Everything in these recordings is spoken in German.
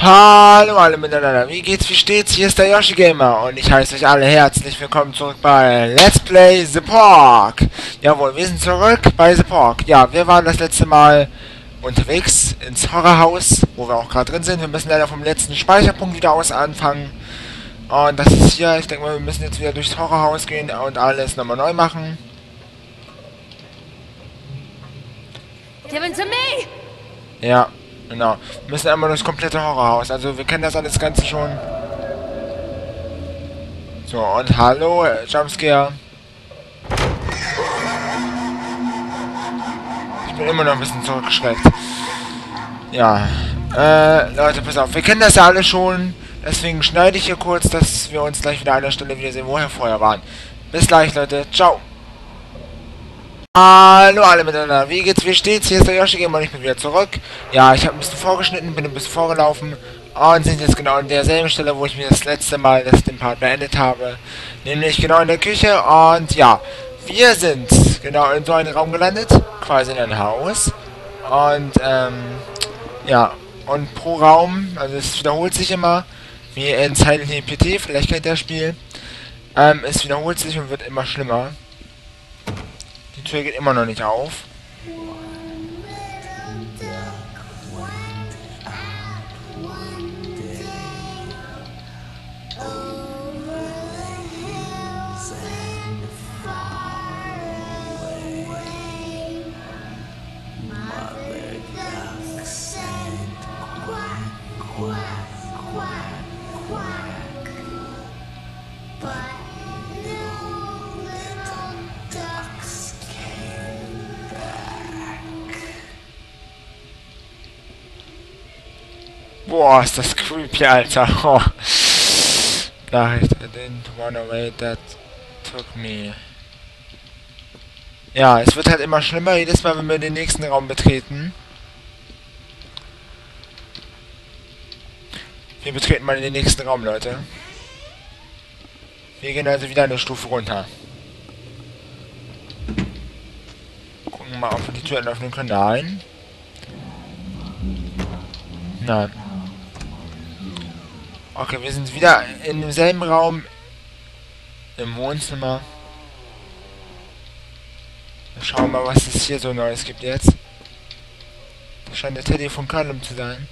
Hallo alle miteinander, wie geht's, wie steht's? Hier ist der Yoshi Gamer und ich heiße euch alle herzlich willkommen zurück bei Let's Play The Pork. Jawohl, wir sind zurück bei The Pork. Ja, wir waren das letzte Mal unterwegs ins Horrorhaus, wo wir auch gerade drin sind. Wir müssen leider vom letzten Speicherpunkt wieder aus anfangen. Und das ist hier, ich denke mal, wir müssen jetzt wieder durchs Horrorhaus gehen und alles nochmal neu machen. Give it to me! Ja. Genau. Wir müssen einmal das komplette Horrorhaus. Also wir kennen das alles Ganze schon. So, und hallo, Jumpscare. Ich bin immer noch ein bisschen zurückgeschreckt. Ja. Leute, pass auf. Wir kennen das ja alle schon. Deswegen schneide ich hier kurz, dass wir uns gleich wieder an der Stelle wiedersehen, wo wir vorher waren. Bis gleich, Leute. Ciao. Hallo alle miteinander, wie geht's, wie steht's? Hier ist der Yoshi Gamer und ich bin wieder zurück. Ja, ich habe ein bisschen vorgeschnitten, bin ein bisschen vorgelaufen und sind jetzt genau an derselben Stelle, wo ich mir das letzte Mal den Part beendet habe. Nämlich genau in der Küche und ja, wir sind genau in so einem Raum gelandet, quasi in ein Haus. Und ja, und pro Raum, also es wiederholt sich immer, wie in Silent Hill PT, vielleicht kennt ihr das Spiel. Es wiederholt sich und wird immer schlimmer. Die Tür geht immer noch nicht auf. Boah, ist das creepy, Alter. Oh. Nachricht, I didn't run away, that took me. Ja, es wird halt immer schlimmer, jedes Mal, wenn wir den nächsten Raum betreten. Wir betreten mal den nächsten Raum, Leute. Wir gehen also wieder eine Stufe runter. Gucken mal, ob wir die Tür öffnen können. Nein. Nein. Okay, wir sind wieder in demselben Raum. Im Wohnzimmer. Wir schauen mal, was es hier so Neues gibt jetzt. Das scheint der Teddy von Callum zu sein.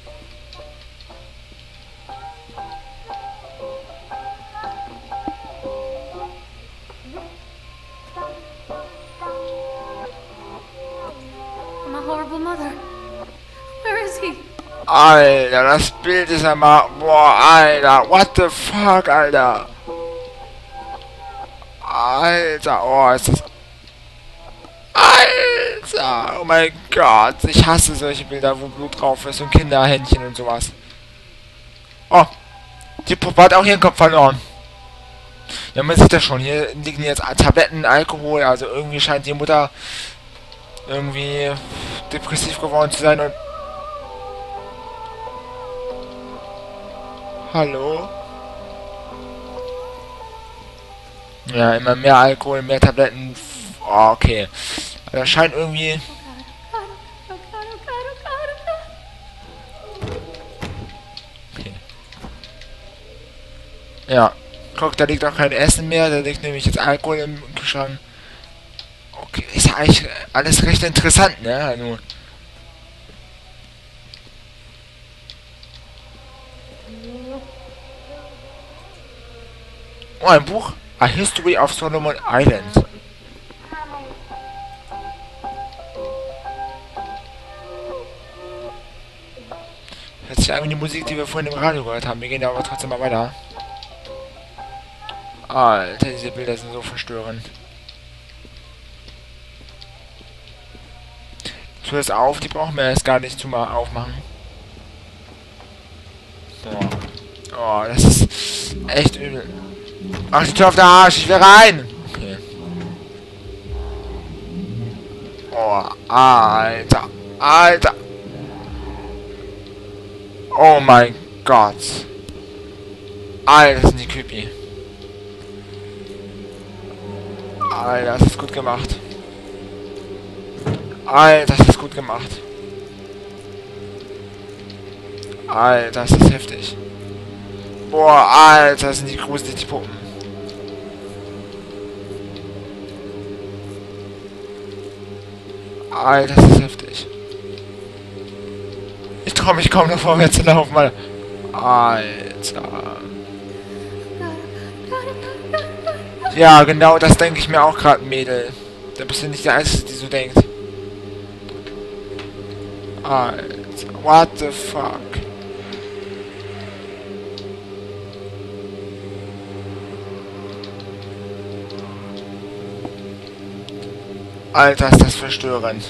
I'm a horrible mother. Where is he? Alter, das Bild ist einmal... Boah, Alter, what the fuck, Alter. Alter, oh, ist das... Alter, oh mein Gott. Ich hasse solche Bilder, wo Blut drauf ist und Kinderhändchen und sowas. Oh, die Puppe hat auch ihren Kopf verloren. Ja, man sieht das schon. Hier liegen jetzt Tabletten, Alkohol. Also irgendwie scheint die Mutter irgendwie depressiv geworden zu sein und... Hallo? Ja, immer mehr Alkohol, mehr Tabletten. Oh, okay. Das scheint irgendwie... Oh God, oh God, oh God, oh God, oh God. Okay. Ja. Guck, da liegt auch kein Essen mehr. Da liegt nämlich jetzt Alkohol im Kühlschrank. Okay, ist ja eigentlich alles recht interessant, ne? Also... Oh, ein Buch. A History of Solomon Island. Hört sich an wie die Musik, die wir vorhin im Radio gehört haben. Wir gehen aber trotzdem mal weiter. Alter, diese Bilder sind so verstörend. Die Tür ist auf, die brauchen wir jetzt gar nicht zu mal aufmachen. Boah. Oh, das ist echt übel. Ach, die Tür auf der Arsch, ich will rein! Okay. Oh, Alter. Alter. Oh mein Gott. Alter, sind die creepy. Alter, das ist gut gemacht. Alter, das ist gut gemacht. Alter, ist das heftig. Boah, Alter, sind die gruselig, die Puppen. Alter, das ist heftig. Ich traue mich kaum noch vorwärts zu laufen, Alter. Alter. Ja, genau, das denke ich mir auch gerade, Mädel. Da bist du nicht der Einzige, die so denkt. Alter, what the fuck? Alter, ist das verstörend.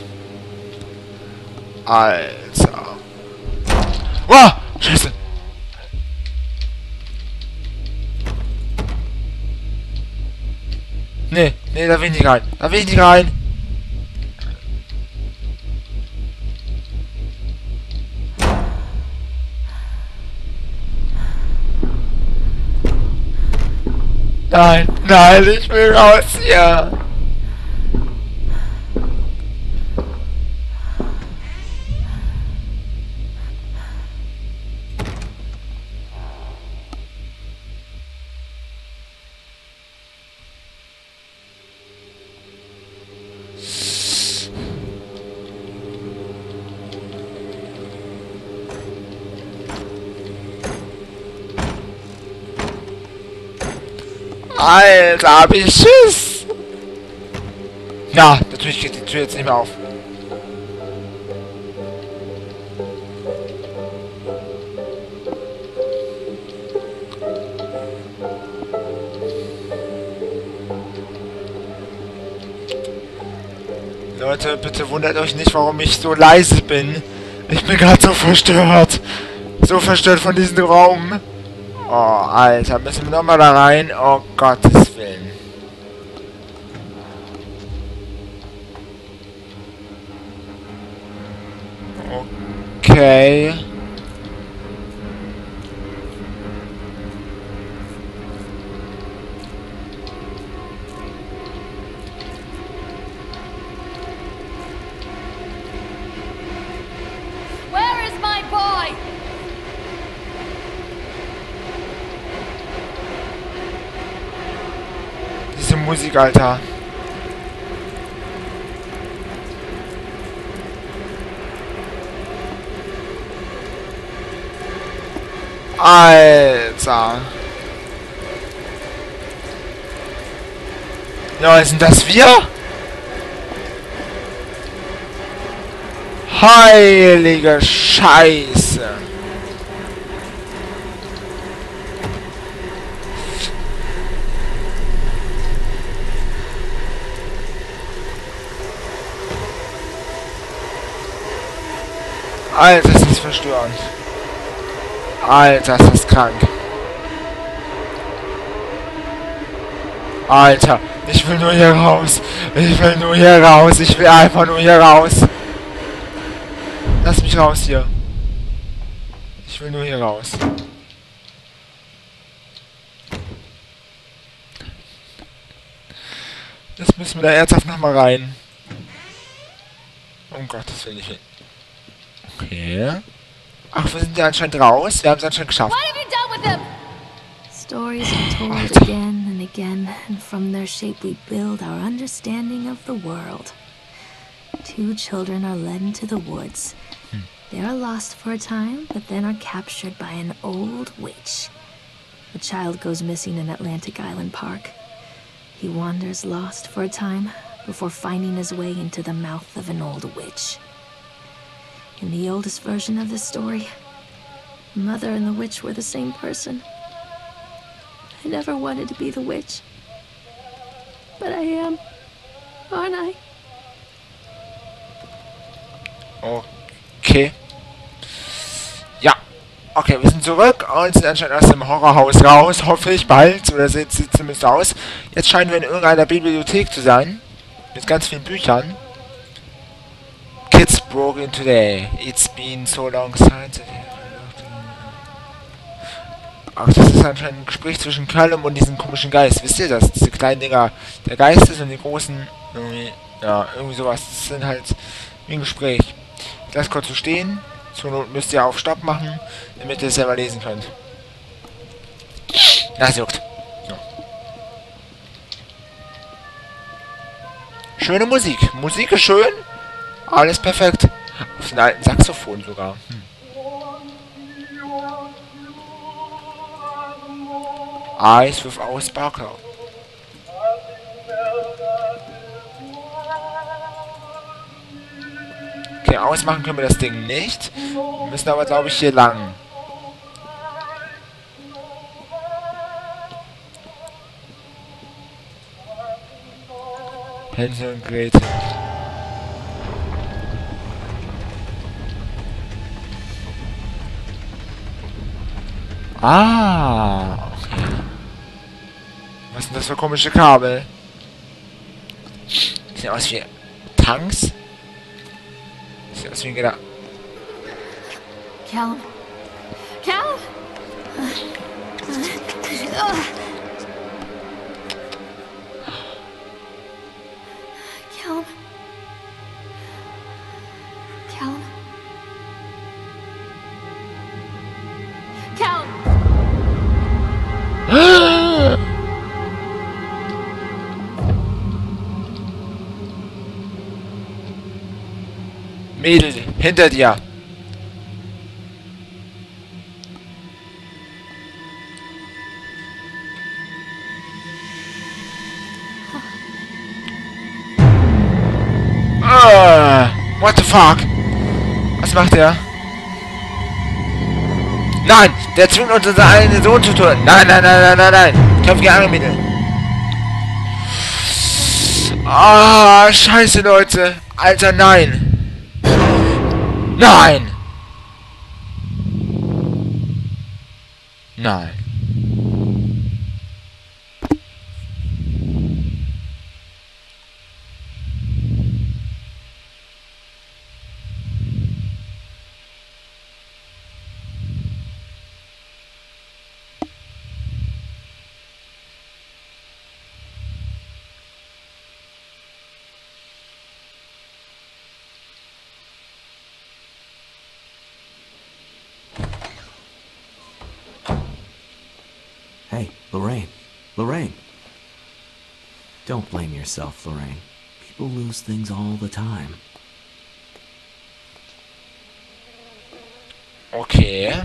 Alter. Oh, Scheiße. Nee, da will ich nicht rein. Da will ich nicht rein. Nein, ich will raus hier. Alter, hab ich Schiss! Na, natürlich geht die Tür jetzt nicht mehr auf. Leute, bitte wundert euch nicht, warum ich so leise bin. Ich bin gerade so verstört. So verstört von diesem Raum. Oh, Alter, müssen wir nochmal da rein? Oh, Gottes Willen. Okay. Where is my boy? Diese Musik, Alter. Alter. Ja, sind das wir? Heilige Scheiße. Alter, ist das verstörend. Alter, ist das krank. Alter, ich will nur hier raus. Ich will nur hier raus. Ich will einfach nur hier raus. Lass mich raus hier. Ich will nur hier raus. Jetzt müssen wir da ernsthaft nochmal rein. Um Gottes Willen, ich will. Okay. Ach, wir sind ja anscheinend raus. Wir haben es anscheinend geschafft. What have you done with them? Stories are told Alter. again and again, and from their shape we build our understanding of the world. Two children are led into the woods. They are lost for a time, but then are captured by an old witch. The child goes missing in Atlantic Island Park. He wanders lost for a time before finding his way into the mouth of an old witch. In the oldest version of this story, the mother and the witch were the same person. I never wanted to be the witch. But I am, aren't I? Okay. Ja. Okay, wir sind zurück und sind anscheinend aus dem Horrorhaus raus. Hoffe ich bald. Oder sieht zumindest aus. Jetzt scheinen wir in irgendeiner Bibliothek zu sein. Mit ganz vielen Büchern. Kids broke in today. It's been so long since. Ach, das ist anscheinend ein Gespräch zwischen Callum und diesem komischen Geist. Wisst ihr das? Diese kleinen Dinger. Der Geist ist und die großen. Irgendwie, ja, irgendwie sowas. Das sind halt wie ein Gespräch. Ich lasse kurz so stehen. Zur Not müsst ihr auf Stopp machen, damit ihr es selber lesen könnt. Das juckt. So. Schöne Musik. Musik ist schön. Alles perfekt. Auf dem alten Saxophon sogar. Eyes without sparkle. Okay, ausmachen können wir das Ding nicht. Wir müssen aber, glaube ich, hier lang. Hänsel und Gretel. Ah, okay. Was sind das für komische Kabel? Sieht aus wie Tanks. Sieht aus wie ein Gedanke. Cal? Cal? Cal? Cal? Cal? Mädel, hinter dir. What the fuck? Was macht er? Nein! Der zwingt uns, unseren eigenen Sohn zu tun! Nein, nein, nein, nein, nein, nein! Kämpf gegen andere Mädel! Ah, scheiße, Leute! Alter, nein! Nein! Nein. Hey, Lorraine. Lorraine. Don't blame yourself, Lorraine. People lose things all the time. Okay.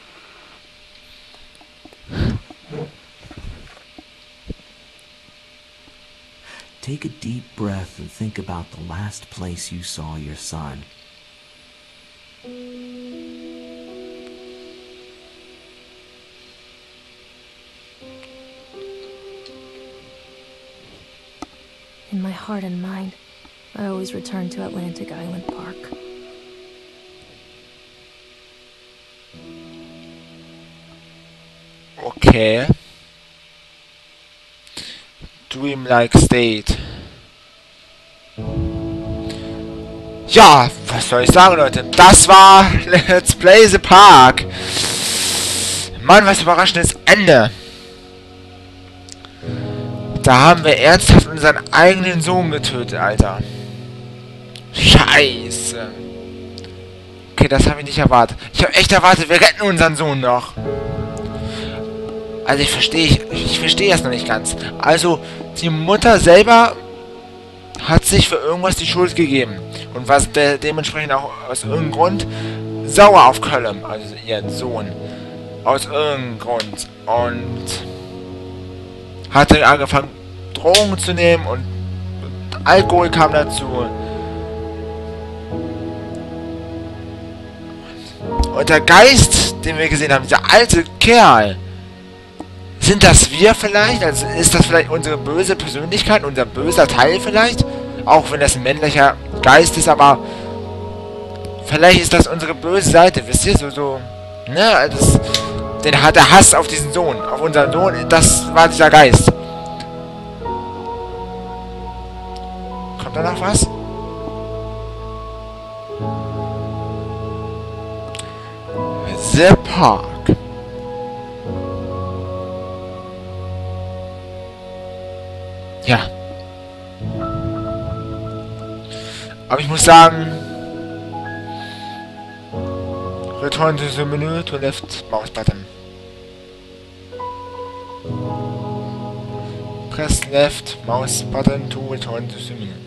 Take a deep breath and think about the last place you saw your son. In my heart and mind, I always return to Atlantic Island Park. Okay. Dreamlike State. Ja, was soll ich sagen, Leute? Das war Let's Play the Park. Mann, was überraschendes Ende. Da haben wir ernsthaft unseren eigenen Sohn getötet, Alter. Scheiße. Okay, das habe ich nicht erwartet. Ich habe echt erwartet, wir retten unseren Sohn noch. Also ich verstehe es noch nicht ganz. Also, die Mutter selber hat sich für irgendwas die Schuld gegeben. Und war dementsprechend auch aus irgendeinem Grund sauer auf Cullum, also ihren Sohn. Aus irgendeinem Grund. Und hatte angefangen, Drogen zu nehmen und Alkohol kam dazu. Und der Geist, den wir gesehen haben, dieser alte Kerl, sind das wir vielleicht? Also ist das vielleicht unsere böse Persönlichkeit, unser böser Teil vielleicht? Auch wenn das ein männlicher Geist ist, aber vielleicht ist das unsere böse Seite, wisst ihr? Ne? Also der Hass auf diesen Sohn, auf unseren Sohn, das war dieser Geist. Kommt da noch was? The Park. Ja. Aber ich muss sagen, Return to the menu to left mouse button. Press left mouse button to return to the menu.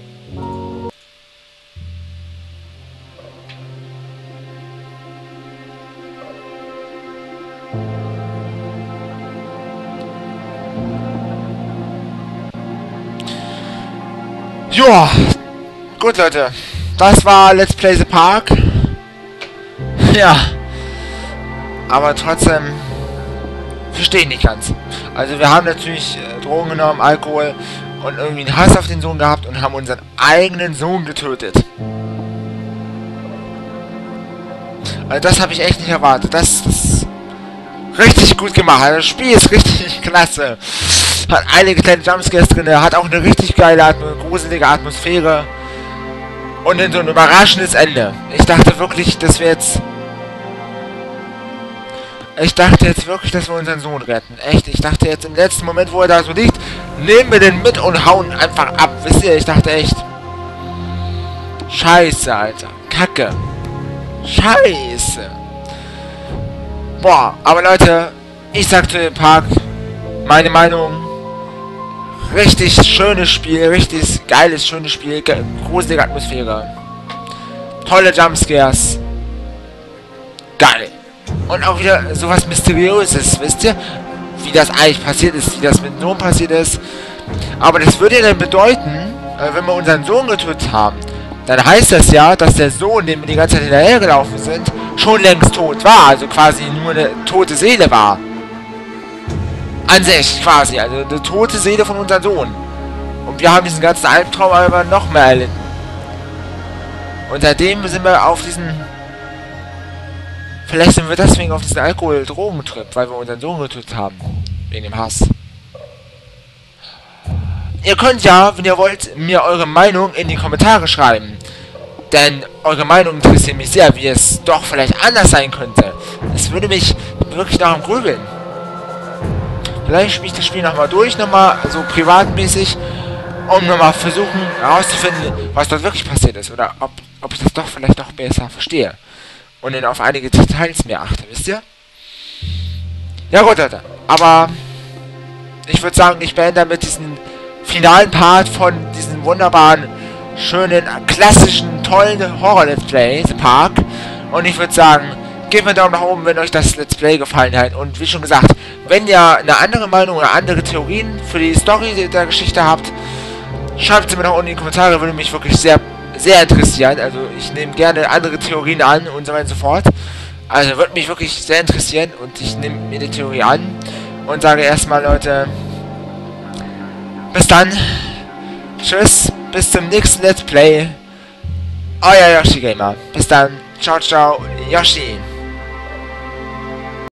Joa, gut Leute, das war Let's Play the Park. Ja, aber trotzdem verstehe ich nicht ganz. Also wir haben natürlich Drogen genommen, Alkohol und irgendwie einen Hass auf den Sohn gehabt und haben unseren eigenen Sohn getötet. Also das habe ich echt nicht erwartet. Das ist richtig gut gemacht. Also das Spiel ist richtig klasse. Hat einige kleine Jumpscares drin, hat auch eine richtig geile, gruselige Atmosphäre. Und dann so ein überraschendes Ende. Ich dachte wirklich, dass wir jetzt... Ich dachte jetzt wirklich, dass wir unseren Sohn retten. Echt, ich dachte jetzt im letzten Moment, wo er da so liegt, nehmen wir den mit und hauen einfach ab. Wisst ihr, ich dachte echt... Scheiße, Alter. Kacke. Scheiße. Boah, aber Leute, ich sag zu dem Park, meine Meinung... Richtig schönes Spiel, richtig geiles, schönes Spiel, gruselige Atmosphäre. Tolle Jumpscares. Geil. Und auch wieder sowas Mysteriöses, wisst ihr? Wie das eigentlich passiert ist, wie das mit dem Sohn passiert ist. Aber das würde ja dann bedeuten, wenn wir unseren Sohn getötet haben, dann heißt das ja, dass der Sohn, dem wir die ganze Zeit hinterhergelaufen sind, schon längst tot war. Also quasi nur eine tote Seele war. An sich quasi, also eine tote Seele von unserem Sohn. Und wir haben diesen ganzen Albtraum aber noch mehr erlitten. Und seitdem sind wir auf diesen... Vielleicht sind wir deswegen auf diesen Alkohol-Drogentrip, weil wir unseren Sohn getötet haben. Wegen dem Hass. Ihr könnt ja, wenn ihr wollt, mir eure Meinung in die Kommentare schreiben. Denn eure Meinung interessiert mich sehr, wie es doch vielleicht anders sein könnte. Es würde mich wirklich nach dem Grübeln. Vielleicht spiele ich das Spiel nochmal durch, nochmal so privatmäßig, um nochmal versuchen herauszufinden, was dort wirklich passiert ist. Oder ob ich das doch vielleicht doch besser verstehe. Und dann auf einige Details mehr achte, wisst ihr? Ja gut, Leute. Aber ich würde sagen, ich beende damit diesen finalen Part von diesem wunderbaren, schönen, klassischen, tollen Horror-Let's Play, The Park. Und ich würde sagen, gebt mir einen Daumen nach oben, wenn euch das Let's Play gefallen hat. Und wie schon gesagt, wenn ihr eine andere Meinung oder andere Theorien für die Story der Geschichte habt, schreibt sie mir noch unten in die Kommentare, würde mich wirklich sehr, sehr interessieren. Also ich nehme gerne andere Theorien an und so weiter und so fort. Also würde mich wirklich sehr interessieren und ich nehme mir die Theorie an und sage erstmal, Leute, bis dann. Tschüss, bis zum nächsten Let's Play. Euer Yoshi Gamer. Bis dann. Ciao, ciao, Yoshi.